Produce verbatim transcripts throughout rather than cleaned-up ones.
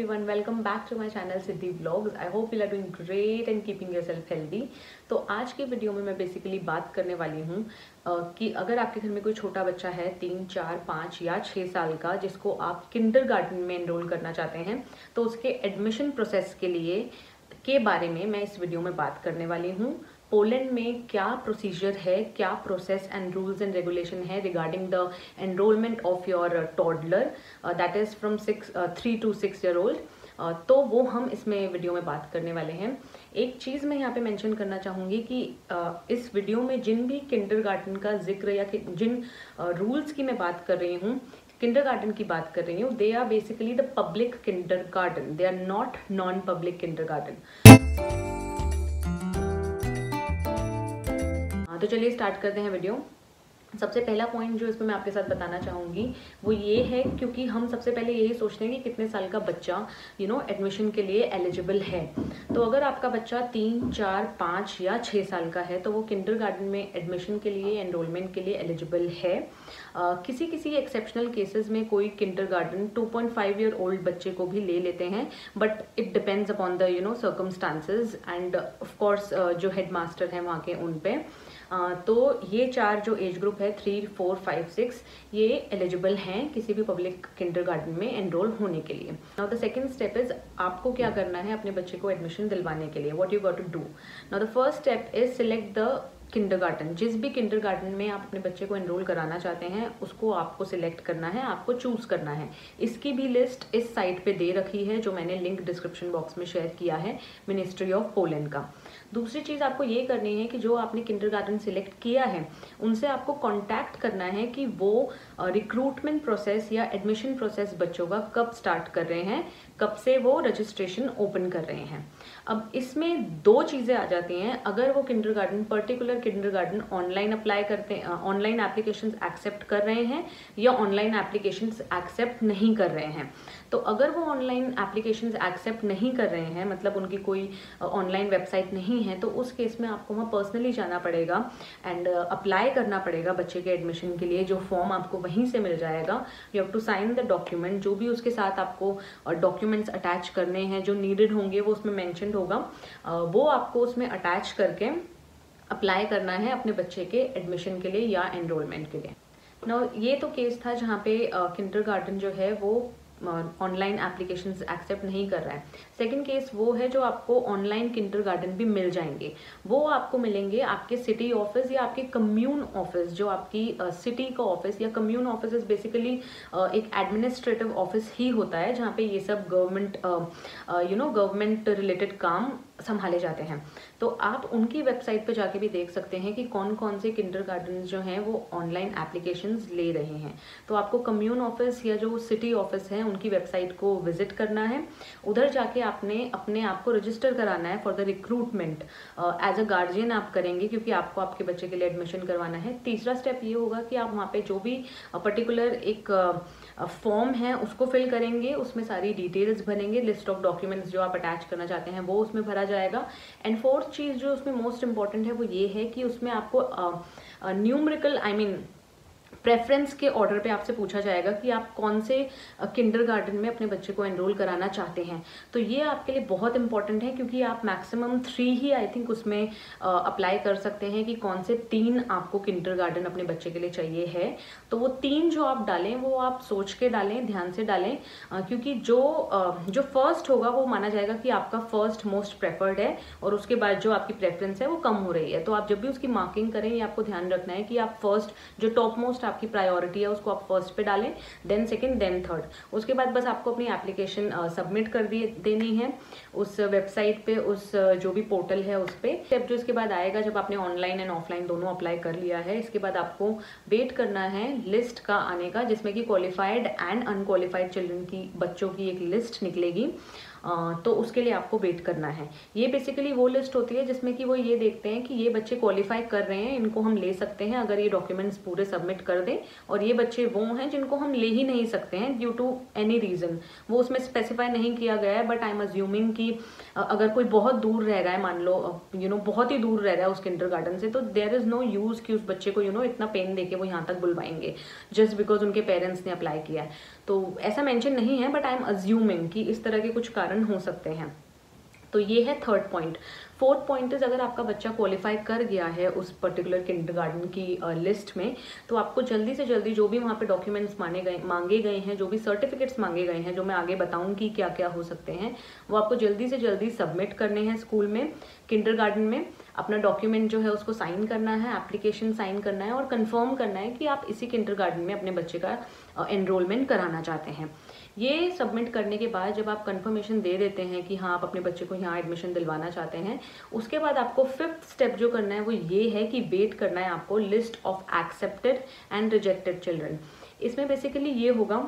everyone, welcome back to my channel Siddhi Vlogs. I hope you are doing great and keeping yourself healthy. तो आज की video में मैं basically बात करने वाली हूँ कि अगर आपके घर में कोई छोटा बच्चा है तीन चार पाँच या छः साल का जिसको आप किंडरगार्टन में एनरोल करना चाहते हैं, तो उसके एडमिशन प्रोसेस के लिए के बारे में मैं इस वीडियो में बात करने वाली हूँ। पोलैंड में क्या प्रोसीजर है, क्या process and rules and regulation है regarding the enrolment of your toddler that is from six three two six year old, तो वो हम इसमें वीडियो में बात करने वाले हैं। एक चीज़ मैं यहाँ पे मेंशन करना चाहूँगी कि uh, इस वीडियो में जिन भी किंडरगार्टन का जिक्र या जिन रूल्स uh, की मैं बात कर रही हूँ, किंडरगार्टन की बात कर रही हूँ, they are basically the public kindergarten, they are not non public kindergarten. तो चलिए स्टार्ट करते हैं वीडियो। सबसे पहला पॉइंट जो इसमें मैं आपके साथ बताना चाहूँगी वो ये है, क्योंकि हम सबसे पहले यही सोचते हैं कि कितने साल का बच्चा यू नो एडमिशन के लिए एलिजिबल है। तो अगर आपका बच्चा तीन चार पाँच या छः साल का है तो वो किंडरगार्टन में एडमिशन के लिए एनरोलमेंट के लिए एलिजिबल है। uh, किसी किसी एक्सेप्शनल केसेस में कोई kindergarten two point five year old बच्चे को भी ले लेते हैं, but it depends upon the you know circumstances and of course जो हेड मास्टर हैं वहाँ के उन पे। Uh, तो ये चार जो एज ग्रुप है थ्री फोर फाइव सिक्स ये एलिजिबल हैं किसी भी पब्लिक किंडरगार्टन में एनरोल होने के लिए। Now the second step is आपको क्या करना है अपने बच्चे को एडमिशन दिलवाने के लिए, what you got to do. Now the first step is select the kindergarten. जिस भी किंडरगार्टन में आप अपने बच्चे को एनरोल कराना चाहते हैं उसको आपको सिलेक्ट करना है, आपको चूज करना है। इसकी भी लिस्ट इस साइट पे दे रखी है जो मैंने लिंक डिस्क्रिप्शन बॉक्स में शेयर किया है, मिनिस्ट्री ऑफ पोलैंड का। दूसरी चीज़ आपको ये करनी है कि जो आपने किंडरगार्टन सिलेक्ट किया है उनसे आपको कांटेक्ट करना है कि वो रिक्रूटमेंट प्रोसेस या एडमिशन प्रोसेस बच्चों का कब स्टार्ट कर रहे हैं, कब से वो रजिस्ट्रेशन ओपन कर रहे हैं। अब इसमें दो चीज़ें आ जाती हैं। अगर वो kindergarten particular kindergarten online apply करते हैं, ऑनलाइन एप्लीकेशंस एक्सेप्ट कर रहे हैं या ऑनलाइन एप्लीकेशंस एक्सेप्ट नहीं कर रहे हैं। तो अगर वो ऑनलाइन एप्लीकेशंस एक्सेप्ट नहीं कर रहे हैं, मतलब उनकी कोई ऑनलाइन वेबसाइट नहीं है, तो उस केस में आपको वहाँ पर्सनली जाना पड़ेगा एंड अप्लाई करना पड़ेगा बच्चे के एडमिशन के लिए। जो फॉर्म आपको वहीं से मिल जाएगा, you have to sign the document. जो भी उसके साथ आपको डॉक्यूमेंट्स अटैच करने हैं जो नीडेड होंगे वो उसमें मैंशनड होगा, वो आपको उसमें अटैच करके अप्लाई करना है अपने बच्चे के एडमिशन के लिए या एनरोलमेंट के लिए। ना ये तो केस था जहाँ पे किंडरगार्टन जो है वो ऑनलाइन एप्लीकेशंस एक्सेप्ट नहीं कर रहा है। सेकंड केस वो है जो आपको ऑनलाइन किंडरगार्टन भी मिल जाएंगे। वो आपको मिलेंगे आपके सिटी ऑफिस या आपके कम्यून ऑफिस। जो आपकी सिटी uh, का ऑफिस या commune office is basically uh, एक एडमिनिस्ट्रेटिव ऑफिस ही होता है जहाँ पे ये सब government you know government related काम संभाले जाते हैं। तो आप उनकी वेबसाइट पे जाके भी देख सकते हैं कि कौन कौन से किंडरगार्टन जो हैं वो ऑनलाइन एप्लीकेशंस ले रहे हैं। तो आपको कम्यून ऑफिस या जो सिटी ऑफिस है उनकी वेबसाइट को विजिट करना है। उधर जाके आपने अपने आप को रजिस्टर कराना है for the recruitment. As a guardian आप करेंगे क्योंकि आपको आपके बच्चे के लिए एडमिशन करवाना है। तीसरा स्टेप ये होगा कि आप वहाँ पे जो भी पर्टिकुलर एक फॉर्म है उसको फिल करेंगे, उसमें सारी डिटेल्स भरेंगे, लिस्ट ऑफ डॉक्यूमेंट्स जो आप अटैच करना चाहते हैं वो उसमें भरा जाएगा। एंड फोर्थ चीज़ जो उसमें मोस्ट इंपॉर्टेंट है वो ये है कि उसमें आपको न्यूमेरिकल आई मीन प्रेफरेंस के ऑर्डर पे आपसे पूछा जाएगा कि आप कौन से किंडरगार्टन में अपने बच्चे को एनरोल कराना चाहते हैं। तो ये आपके लिए बहुत इंपॉर्टेंट है क्योंकि आप मैक्सिमम थ्री ही आई थिंक उसमें अप्लाई कर सकते हैं कि कौन से तीन आपको किंडरगार्टन अपने बच्चे के लिए चाहिए है। तो वो तीन जो आप डालें वो आप सोच के डालें, ध्यान से डालें, क्योंकि जो जो फर्स्ट होगा वो माना जाएगा कि आपका फर्स्ट मोस्ट प्रेफर्ड है और उसके बाद जो आपकी प्रेफरेंस है वो कम हो रही है। तो आप जब भी उसकी मार्किंग करें ये आपको ध्यान रखना है कि आप फर्स्ट जो टॉप मोस्ट आपकी प्रायोरिटी है उसको आप फर्स्ट पे डालें, देन सेकंड, देन थर्ड। उसके बाद बस आपको अपनी एप्लीकेशन सबमिट कर दिए देनी है उस वेबसाइट पे, उस जो भी पोर्टल है उस पे। स्टेप जो इसके बाद आएगा, जब आपने ऑनलाइन एंड ऑफलाइन दोनों अप्लाई कर लिया है, इसके बाद आपको वेट करना है लिस्ट का आने का जिसमें कि क्वालिफाइड एंड अनक्वालिफाइड चिल्ड्रन की बच्चों की एक लिस्ट निकलेगी। तो उसके लिए आपको वेट करना है। ये बेसिकली वो लिस्ट होती है जिसमें कि वो ये देखते हैं कि ये बच्चे क्वालिफाई कर रहे हैं, इनको हम ले सकते हैं अगर ये डॉक्यूमेंट्स पूरे सबमिट कर दें, और ये बच्चे वो हैं जिनको हम ले ही नहीं सकते हैं ड्यू टू एनी रीज़न। वो उसमें स्पेसिफाई नहीं किया गया है, बट आई एम अज्यूमिंग कि अगर कोई बहुत दूर रह रहा है, मान लो यू नो बहुत ही दूर रह रहा है उस किंडरगार्टन से, तो देयर इज़ नो यूज़ कि उस बच्चे को यू नो इतना पेन देके वो यहाँ तक बुलवाएंगे जस्ट बिकॉज उनके पेरेंट्स ने अप्लाई किया है। तो ऐसा मेंशन नहीं है, बट आई एम अज्यूमिंग कि इस तरह के कुछ कारण हो सकते हैं। तो ये है third point. Fourth point is, अगर आपका बच्चा क्वालिफाई कर गया है उस पर्टिकुलर किंडरगार्टन की लिस्ट में, तो आपको जल्दी से जल्दी जो भी वहाँ पे डॉक्यूमेंट्स माने गए मांगे गए हैं, जो भी सर्टिफिकेट्स मांगे गए हैं, जो मैं आगे बताऊंगी क्या क्या हो सकते हैं, वो आपको जल्दी से जल्दी सबमिट करने हैं स्कूल में, किंडरगार्टन में। अपना डॉक्यूमेंट जो है उसको साइन करना है, एप्लीकेशन साइन करना है और कंफर्म करना है कि आप इसी किंडरगार्टन में अपने बच्चे का एनरोलमेंट कराना चाहते हैं। ये सबमिट करने के बाद जब आप कंफर्मेशन दे देते हैं कि हाँ आप अपने बच्चे को यहाँ एडमिशन दिलवाना चाहते हैं, उसके बाद आपको फिफ्थ स्टेप जो करना है वो ये है कि वेट करना है आपको list of accepted and rejected children. इसमें बेसिकली ये होगा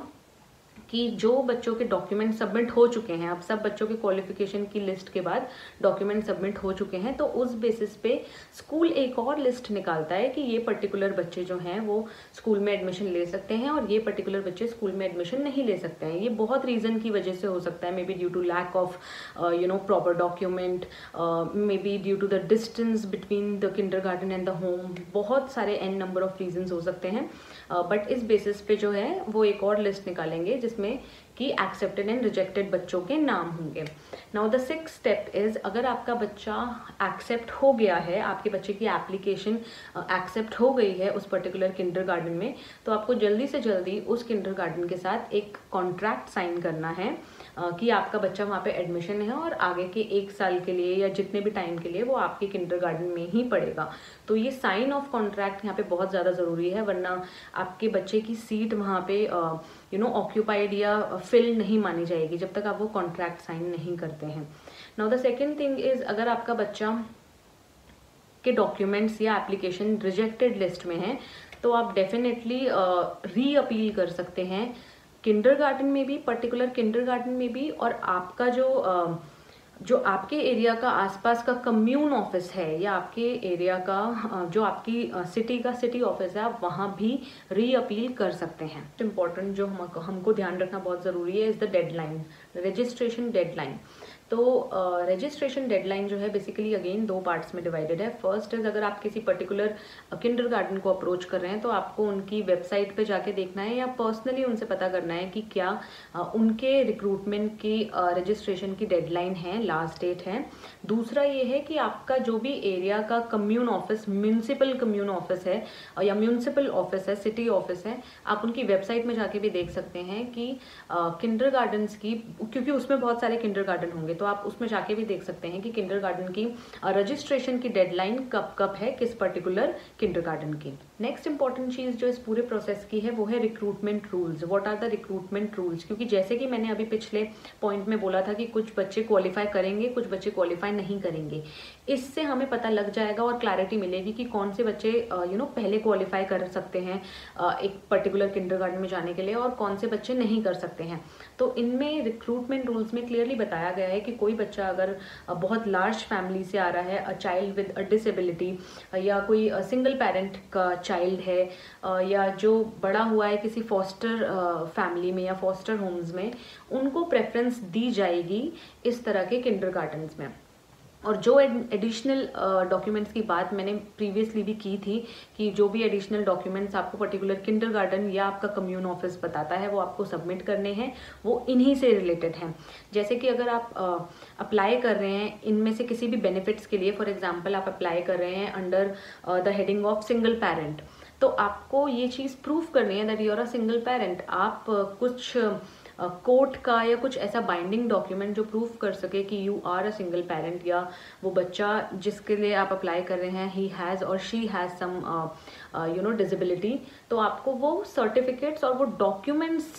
कि जो बच्चों के डॉक्यूमेंट सबमिट हो चुके हैं, अब सब बच्चों के क्वालिफिकेशन की लिस्ट के बाद डॉक्यूमेंट सबमिट हो चुके हैं, तो उस बेसिस पे स्कूल एक और लिस्ट निकालता है कि ये पर्टिकुलर बच्चे जो हैं वो स्कूल में एडमिशन ले सकते हैं और ये पर्टिकुलर बच्चे स्कूल में एडमिशन नहीं ले सकते हैं। ये बहुत रीज़न की वजह से हो सकता है, maybe due to lack of you know proper document, maybe due to the distance between the kindergarten and the home, बहुत सारे एन नंबर ऑफ रीजंस हो सकते हैं। बट uh, इस बेसिस पे जो है वो एक और लिस्ट निकालेंगे जिसमें कि एक्सेप्टेड एंड रिजेक्टेड बच्चों के नाम होंगे। Now the sixth step is, अगर आपका बच्चा एक्सेप्ट हो गया है, आपके बच्चे की एप्लीकेशन एक्सेप्ट हो गई है उस पर्टिकुलर किंडरगार्टन में, तो आपको जल्दी से जल्दी उस किंडरगार्टन के साथ एक कॉन्ट्रैक्ट साइन करना है कि आपका बच्चा वहाँ पे एडमिशन है और आगे के एक साल के लिए या जितने भी टाइम के लिए वो आपके किंडरगार्टन में ही पढ़ेगा। तो ये साइन ऑफ कॉन्ट्रैक्ट यहाँ पे बहुत ज़्यादा ज़रूरी है, वरना आपके बच्चे की सीट वहाँ पे यू नो ऑक्यूपाइड या फिल नहीं मानी जाएगी जब तक आप वो कॉन्ट्रैक्ट साइन नहीं करते हैं। Now the second thing is, अगर आपका बच्चा के डॉक्यूमेंट्स या एप्लीकेशन रिजेक्टेड लिस्ट में है, तो आप डेफिनेटली री अपील कर सकते हैं किंडरगार्टन में भी, पर्टिकुलर किंडरगार्टन में भी, और आपका जो uh, जो आपके एरिया का आसपास का कम्यून ऑफिस है या आपके एरिया का जो आपकी सिटी का सिटी ऑफिस है, आप वहाँ भी री अपील कर सकते हैं। इम्पॉर्टेंट जो हम हमको ध्यान रखना बहुत ज़रूरी है is the deadline, registration deadline. तो रजिस्ट्रेशन uh, डेडलाइन जो है बेसिकली अगेन दो पार्ट्स में डिवाइडेड है। फर्स्ट इज, अगर आप किसी पर्टिकुलर किंडरगार्टन को अप्रोच कर रहे हैं तो आपको उनकी वेबसाइट पे जाके देखना है या पर्सनली उनसे पता करना है कि क्या uh, उनके रिक्रूटमेंट की रजिस्ट्रेशन uh, की डेडलाइन है, लास्ट डेट है। दूसरा ये है कि आपका जो भी एरिया का commune office, municipal commune office है या म्यूनसिपल ऑफिस है, सिटी ऑफिस है, आप उनकी वेबसाइट में जाके भी देख सकते हैं कि किंडरगार्टन्स uh, की, क्योंकि उसमें बहुत सारे किंडरगार्टन होंगे, तो आप उसमें जाके भी देख सकते हैं कि किंडरगार्टन की रजिस्ट्रेशन की डेडलाइन कब कब है, किस पर्टिकुलर किंडरगार्टन की। नेक्स्ट इंपॉर्टेंट चीज जो इस पूरे प्रोसेस की है वो है recruitment rules. What are the recruitment rules? क्योंकि जैसे कि मैंने अभी पिछले पॉइंट में बोला था कि कुछ बच्चे क्वालिफाई करेंगे, कुछ बच्चे क्वालिफाई नहीं करेंगे। इससे हमें पता लग जाएगा और क्लैरिटी मिलेगी कि कौन से बच्चे यू नो पहले क्वालिफाई कर सकते हैं एक पर्टिकुलर किंडरगार्टन में जाने के लिए और कौन से बच्चे नहीं कर सकते हैं। तो इनमें रिक्रूटमेंट रूल्स में क्लियरली बताया गया है कि कोई बच्चा अगर बहुत लार्ज फैमिली से आ रहा है, a child with a disability, या कोई सिंगल पेरेंट का चाइल्ड है, या जो बड़ा हुआ है किसी फॉस्टर फैमिली में या फॉस्टर होम्स में, उनको प्रेफरेंस दी जाएगी इस तरह के किंडरगार्टन्स में। और जो एडिशनल डॉक्यूमेंट्स uh, की बात मैंने प्रीवियसली भी की थी कि जो भी एडिशनल डॉक्यूमेंट्स आपको पर्टिकुलर किंडरगार्टन या आपका कम्यून ऑफिस बताता है वो आपको सबमिट करने हैं, वो इन्हीं से रिलेटेड हैं। जैसे कि अगर आप अप्लाई uh, कर रहे हैं इनमें से किसी भी बेनिफिट्स के लिए, फॉर एग्जांपल आप अप्लाई कर रहे हैं under the heading of single parent, तो आपको ये चीज़ प्रूव करनी है that you are a single parent. आप uh, कुछ कोर्ट uh, का या कुछ ऐसा बाइंडिंग डॉक्यूमेंट जो प्रूफ कर सके कि you are a single parent, या वो बच्चा जिसके लिए आप अप्लाई कर रहे हैं ही हैज़ और she has some you know disability, तो आपको वो सर्टिफिकेट्स और वो डॉक्यूमेंट्स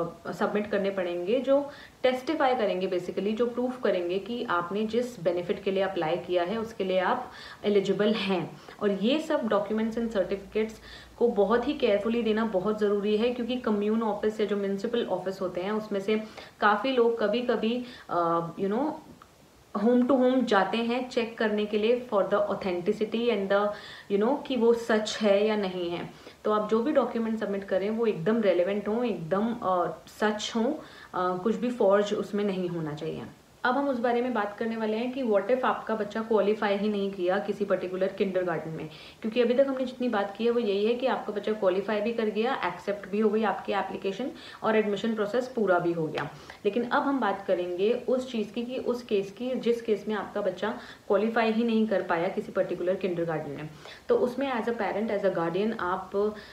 सबमिट करने पड़ेंगे जो टेस्टिफाई करेंगे, बेसिकली जो प्रूफ करेंगे कि आपने जिस बेनिफिट के लिए अप्लाई किया है उसके लिए आप एलिजिबल हैं। और ये सब डॉक्यूमेंट्स एंड सर्टिफिकेट्स को बहुत ही केयरफुली देना बहुत ज़रूरी है, क्योंकि कम्यून ऑफिस या जो म्यूनसिपल ऑफिस होते हैं उसमें से काफ़ी लोग कभी कभी you know home to home जाते हैं चेक करने के लिए for the authenticity and the you know कि वो सच है या नहीं है। तो आप जो भी डॉक्यूमेंट सबमिट करें वो एकदम रेलेवेंट हों, एकदम uh, सच हों, uh, कुछ भी फॉर्ज उसमें नहीं होना चाहिए। अब हम उस बारे में बात करने वाले हैं कि व्हाट इफ आपका बच्चा क्वालिफाई ही नहीं किया किसी पर्टिकुलर किंडरगार्टन में, क्योंकि अभी तक हमने जितनी बात की है वो यही है कि आपका बच्चा क्वालिफाई भी कर गया, एक्सेप्ट भी हो गई आपकी एप्लीकेशन और एडमिशन प्रोसेस पूरा भी हो गया। लेकिन अब हम बात करेंगे उस चीज़ की कि उस केस की जिस केस में आपका बच्चा क्वालिफाई ही नहीं कर पाया किसी पर्टिकुलर किंडरगार्टन में। तो उसमें as a parent, as a guardian आप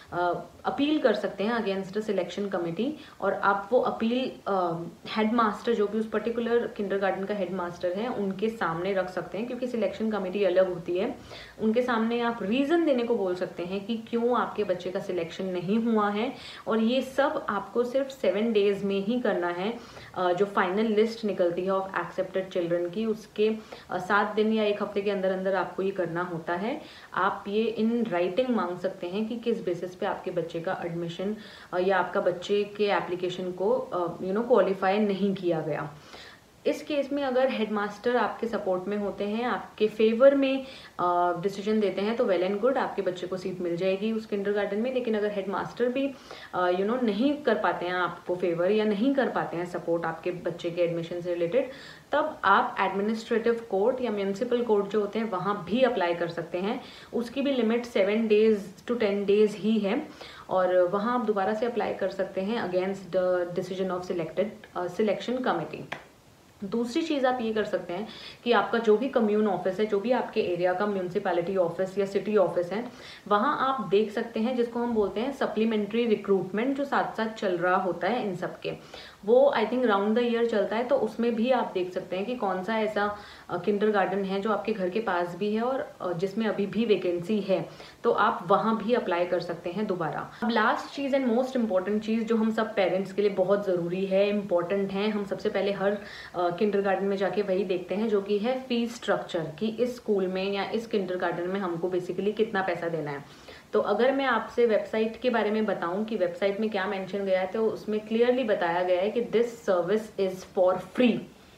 अपील कर सकते हैं अगेंस्ट द सिलेक्शन कमेटी, और आप वो अपील हेड मास्टर जो भी उस पर्टिकुलर किंडरगार्टन का हेड मास्टर है उनके सामने रख सकते हैं, क्योंकि सिलेक्शन कमेटी अलग होती है। उनके सामने आप रीज़न देने को बोल सकते हैं कि क्यों आपके बच्चे का सिलेक्शन नहीं हुआ है, और ये सब आपको सिर्फ सेवन डेज में ही करना है। जो फाइनल लिस्ट निकलती है ऑफ एक्सेप्टेड चिल्ड्रन की, उसके सात दिन या एक हफ्ते के अंदर अंदर आपको ये करना होता है। आप ये इन राइटिंग मांग सकते हैं कि किस बेसिस पे आपके बच्चे का एडमिशन या आपका बच्चे के एप्लीकेशन को यू नो क्वालिफाई नहीं किया गया। इस केस में अगर हेडमास्टर आपके सपोर्ट में होते हैं, आपके फेवर में डिसीजन देते हैं, तो वेल एंड गुड, आपके बच्चे को सीट मिल जाएगी उस किंडरगार्टन में। लेकिन अगर हेडमास्टर भी यू नो नहीं कर पाते हैं आपको फेवर या नहीं कर पाते हैं सपोर्ट आपके बच्चे के एडमिशन से रिलेटेड, तब आप एडमिनिस्ट्रेटिव कोर्ट या म्यूनसिपल कोर्ट जो होते हैं वहाँ भी अप्लाई कर सकते हैं। उसकी भी limit seven days to ten days ही है, और वहाँ आप दोबारा से अप्लाई कर सकते हैं against the decision of selected selection committee. दूसरी चीज़ आप ये कर सकते हैं कि आपका जो भी कम्यून ऑफिस है, जो भी आपके एरिया का म्यूनसिपैलिटी ऑफिस या सिटी ऑफिस है, वहाँ आप देख सकते हैं जिसको हम बोलते हैं सप्लीमेंट्री रिक्रूटमेंट, जो साथ साथ चल रहा होता है इन सब के, वो I think round the year चलता है। तो उसमें भी आप देख सकते हैं कि कौन सा ऐसा किंडरगार्टन है जो आपके घर के पास भी है और जिसमें अभी भी वैकेंसी है, तो आप वहाँ भी अप्लाई कर सकते हैं दोबारा। अब लास्ट चीज़ एंड मोस्ट इम्पॉर्टेंट चीज़ जो हम सब पेरेंट्स के लिए बहुत ज़रूरी है, इम्पॉर्टेंट है, हम सबसे पहले हर किंडरगार्टन में जाके वही देखते हैं, जो कि है फीस स्ट्रक्चर, कि इस स्कूल में या इस किंडरगार्टन में हमको बेसिकली कितना पैसा देना है। तो अगर मैं आपसे वेबसाइट के बारे में बताऊं कि वेबसाइट में क्या मेंशन गया है, तो उसमें क्लियरली बताया गया है कि this service is for free.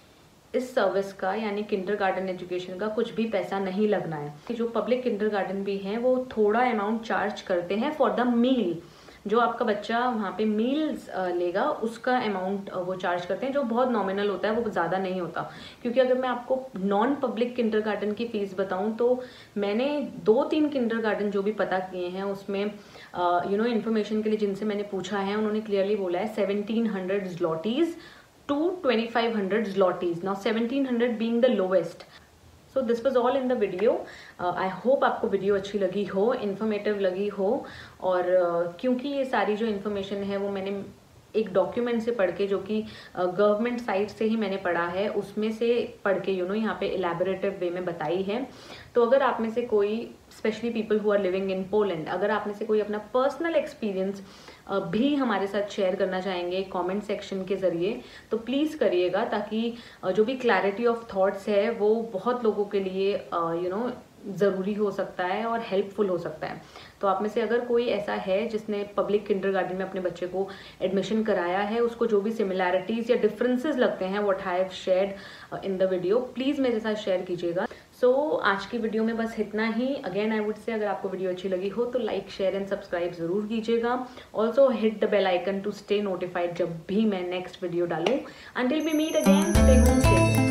इस सर्विस का यानी किंडरगार्टन एजुकेशन का कुछ भी पैसा नहीं लगना है। जो पब्लिक किंडरगार्टन भी हैं वो थोड़ा अमाउंट चार्ज करते हैं फॉर द मील, जो आपका बच्चा वहाँ पे मील्स लेगा उसका अमाउंट वो चार्ज करते हैं, जो बहुत नॉमिनल होता है, वो ज़्यादा नहीं होता। क्योंकि अगर मैं आपको नॉन पब्लिक किंडरगार्टन की फ़ीस बताऊं तो मैंने दो तीन किंडरगार्टन जो भी पता किए हैं उसमें यू नो इन्फॉर्मेशन के लिए जिनसे मैंने पूछा है उन्होंने क्लियरली बोला है seventeen hundred zlotys to twenty five hundred zlotys, now seventeen hundred being the lowest. So this was all in the video. I hope आपको वीडियो अच्छी लगी हो, इन्फॉर्मेटिव लगी हो, और uh, क्योंकि ये सारी जो इन्फॉर्मेशन है वो मैंने एक डॉक्यूमेंट से पढ़ के, जो कि गवर्नमेंट uh, साइट से ही मैंने पढ़ा है, उसमें से पढ़ के यू नो यहाँ पे इलेबोरेटिव वे में बताई है। तो अगर आप में से कोई, specially people who are living in Poland, अगर आप में से कोई अपना पर्सनल एक्सपीरियंस भी हमारे साथ शेयर करना चाहेंगे कमेंट सेक्शन के ज़रिए, तो प्लीज़ करिएगा, ताकि जो भी क्लैरिटी ऑफ थॉट्स है वो बहुत लोगों के लिए यू नो ज़रूरी हो सकता है और हेल्पफुल हो सकता है। तो आप में से अगर कोई ऐसा है जिसने पब्लिक किंडरगार्टन में अपने बच्चे को एडमिशन कराया है, उसको जो भी सिमिलैरिटीज़ या डिफरेंसेस लगते हैं what I have shared in the video, please मेरे साथ शेयर कीजिएगा। सो so, आज की वीडियो में बस इतना ही। अगेन आई वुड से अगर आपको वीडियो अच्छी लगी हो तो लाइक शेयर एंड सब्सक्राइब जरूर कीजिएगा। Also hit the bell icon to stay notified जब भी मैं नेक्स्ट वीडियो डालूं। Until we meet again, stay home safe.